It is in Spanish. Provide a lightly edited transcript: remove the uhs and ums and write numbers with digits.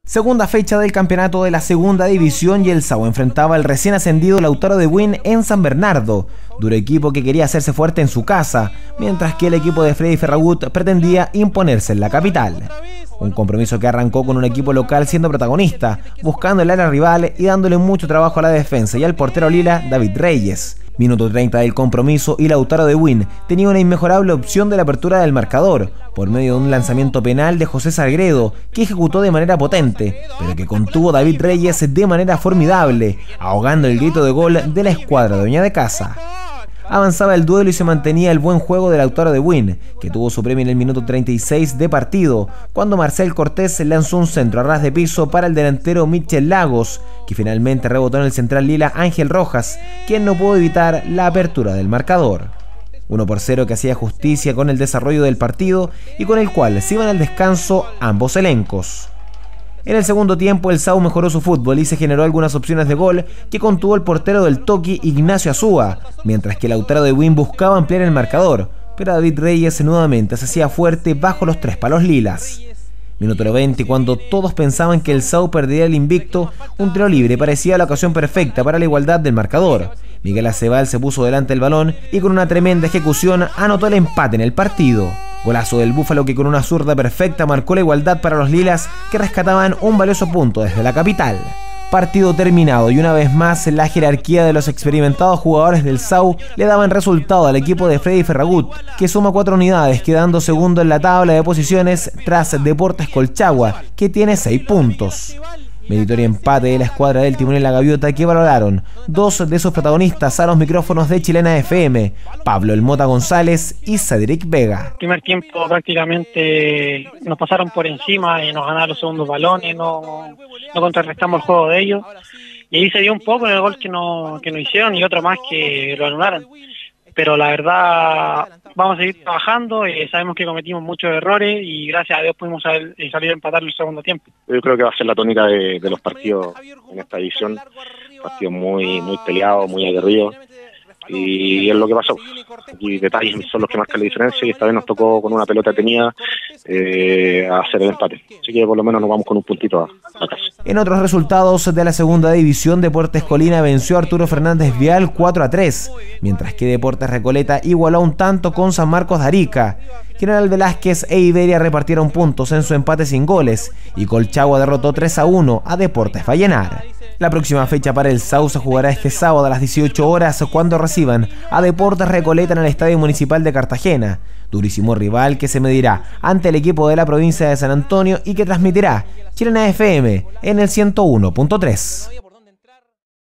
Segunda fecha del campeonato de la segunda división y el SAU enfrentaba al recién ascendido Lautaro de Buin en San Bernardo, duro equipo que quería hacerse fuerte en su casa, mientras que el equipo de Freddy Ferragut pretendía imponerse en la capital. Un compromiso que arrancó con un equipo local siendo protagonista, buscando el área rival y dándole mucho trabajo a la defensa y al portero lila David Reyes. Minuto 30 del compromiso y Lautaro de Buin tenía una inmejorable opción de la apertura del marcador, por medio de un lanzamiento penal de José Sagredo, que ejecutó de manera potente, pero que contuvo David Reyes de manera formidable, ahogando el grito de gol de la escuadra dueña de casa. Avanzaba el duelo y se mantenía el buen juego de Lautaro de Buin, que tuvo su premio en el minuto 36 de partido, cuando Marcel Cortés lanzó un centro a ras de piso para el delantero Michel Lagos, que finalmente rebotó en el central lila Ángel Rojas, quien no pudo evitar la apertura del marcador. 1-0 que hacía justicia con el desarrollo del partido y con el cual se iban al descanso ambos elencos. En el segundo tiempo el SAU mejoró su fútbol y se generó algunas opciones de gol que contuvo el portero del Toki Ignacio Azúa, mientras que Lautaro de Buin buscaba ampliar el marcador, pero David Reyes nuevamente se hacía fuerte bajo los tres palos lilas. Minuto 90, cuando todos pensaban que el SAU perdería el invicto, un tiro libre parecía la ocasión perfecta para la igualdad del marcador. Miguel Acebal se puso delante del balón y con una tremenda ejecución anotó el empate en el partido. Golazo del Búfalo que con una zurda perfecta marcó la igualdad para los lilas, que rescataban un valioso punto desde la capital. Partido terminado y una vez más la jerarquía de los experimentados jugadores del SAU le daban resultado al equipo de Freddy Ferragut, que suma 4 unidades, quedando segundo en la tabla de posiciones tras Deportes Colchagua, que tiene 6 puntos. Meritorio empate de la escuadra del Timonel La Gaviota, que valoraron 2 de sus protagonistas a los micrófonos de Chilena FM, Pablo El Mota González y Cedric Vega. Primer tiempo prácticamente nos pasaron por encima y nos ganaron los segundos balones, no contrarrestamos el juego de ellos, y ahí se dio un poco en el gol que nos hicieron y otro más que lo anularon. Pero la verdad vamos a seguir trabajando, sabemos que cometimos muchos errores y gracias a Dios pudimos salir a empatar el segundo tiempo. Yo creo que va a ser la tónica de los partidos en esta edición, partidos muy peleados, muy aguerridos, y es lo que pasó. Aquí detalles son los que marcan la diferencia y esta vez nos tocó con una pelota tenida hacer el empate, así que por lo menos nos vamos con un puntito a casa. En otros resultados de la segunda división, Deportes Colina venció a Arturo Fernández Vial 4-3, mientras que Deportes Recoleta igualó un tanto con San Marcos de Arica. General Velázquez e Iberia repartieron puntos en su empate sin goles y Colchagua derrotó 3-1 a Deportes Vallenar. La próxima fecha para el SAU se jugará este sábado a las 18 horas cuando reciban a Deportes Recoleta en el Estadio Municipal de Cartagena. Durísimo rival que se medirá ante el equipo de la provincia de San Antonio y que transmitirá Chilena FM en el 101.3.